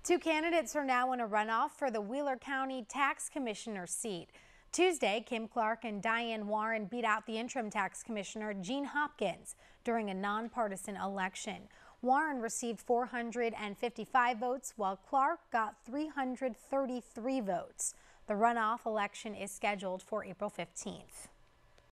Two candidates are now in a runoff for the Wheeler County Tax Commissioner seat. Tuesday, Kim Clark and Diane Warren beat out the interim tax commissioner Gene Hopkins during a nonpartisan election. Warren received 455 votes, while Clark got 333 votes. The runoff election is scheduled for April 15th.